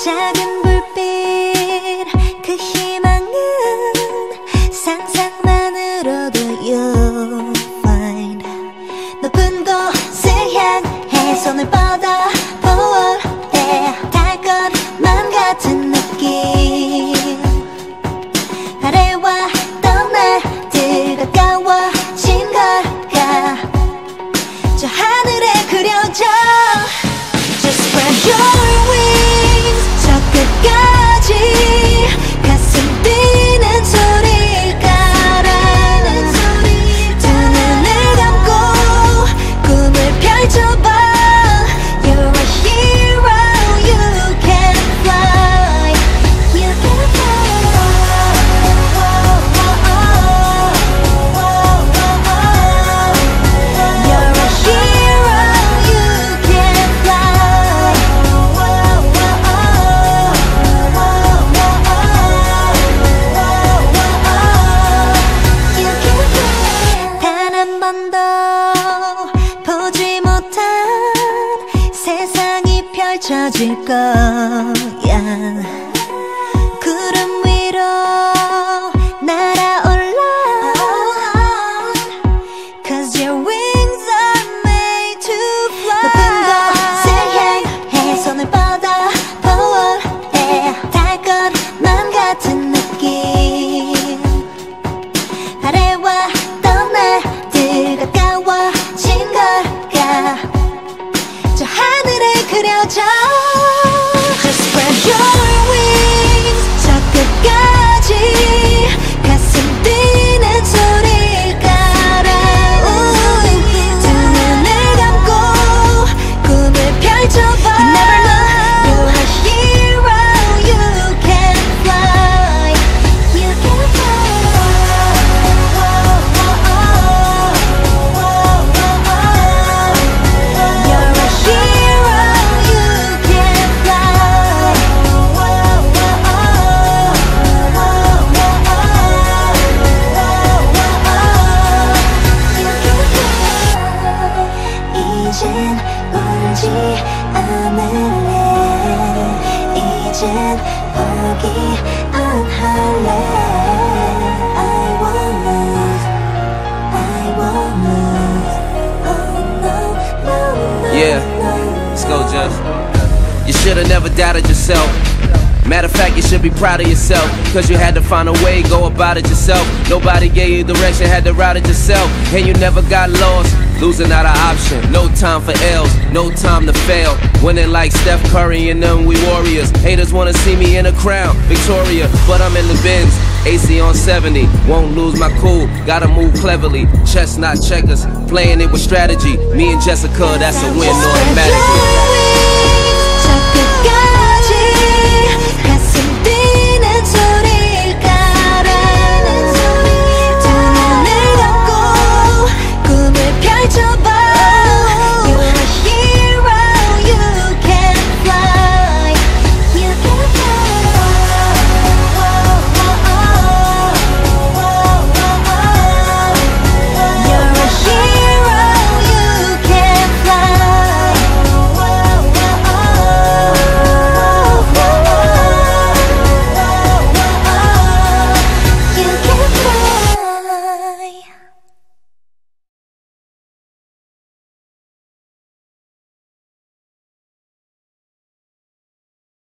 작은 불빛 그 희망은 상상만으로도 you'll find 높은 곳을 향해 손을 뻗어볼 때 달 것만 같은 느낌 아래와 떠나들 가까워진 걸까 저 하늘에 그려져 Just spread your wings 저 끝까지 가슴 뛰는 소리를 깔아 두 눈을 감고 꿈을 펼쳐봐 You're a hero, you can fly You can fly You're a hero, you can fly You can fly 단 한 번도 보지 못한 세상이 펼쳐질 거야 구름 위로 날아올라 Cause your wings are made to fly 높은 곳을 향해 손을 뻗어볼 때 달 것만 같은 느낌 아래와 떠나들 가까워진 걸까 저 하늘에 그려져 Just spread your wings 저 끝까지 가슴 뛰는 소리를 깔아 두 눈을 감고 꿈을 펼쳐봐 You never know You're a hero You can fly You can fly You're a hero You can fly 이젠 울지 않을래 이젠 포기 안 할래 I won't lose I won't lose Oh no, no, no, Yeah, no, let's go, Jeff. You should've never doubted yourself. Matter of fact, you should be proud of yourself, cause you had to find a way, go about it yourself. Nobody gave you direction, had to route it yourself. And you never got lost, losing not an option. No time for L's, no time to fail. Winning like Steph Curry and them, we warriors. Haters wanna see me in a crown, Victoria, but I'm in the Benz. AC on 70, won't lose my cool, gotta move cleverly. Chess not checkers, playing it with strategy. Me and Jessica, that's a win automatically. 저 끝까지